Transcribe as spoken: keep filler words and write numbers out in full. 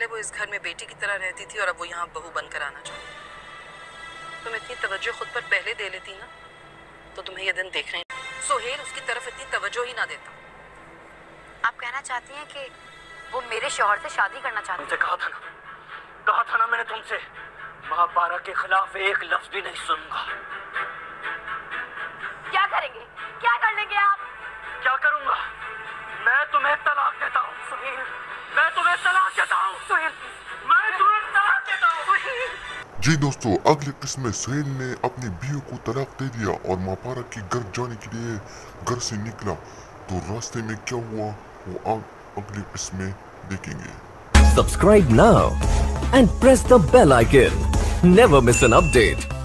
वो इस घर में बेटी की तरह रहती थी और अब वो यहाँ बहू बनकर आना चाहती है। तुम इतनी तवज्जो खुद पर पहले दे लेती ना तो तुम्हें ये दिन देखने सोहेल उसकी तरफ इतनी तवज्जो ही ना देता। आप कहना चाहती हैं कि वो मेरे शौहर से शादी करना चाहती है? तुमसे कहा था ना, कहा था ना मैंने तुमसे, महापारा के खिलाफ एक लफ्ज भी नहीं सुनूंगा। क्या करेंगे? क्या कर लेंगे आप? क्या करूंगा? मैं तुम्हें तलाक देता हूँ सुहेल, मैं तुम्हें तलाक देता हूँ सुहेल, मैं तुम्हें तलाक देता हूँ सुहेल। जी दोस्तों, अगले किस्म में सुहेल ने अपनी बीवी को तलाक दे दिया और महापारा के घर जाने के लिए घर से निकला। तो रास्ते में क्या हुआ वो अगले किस्म में देखेंगे। Subscribe now and press the bell icon. Never miss an update.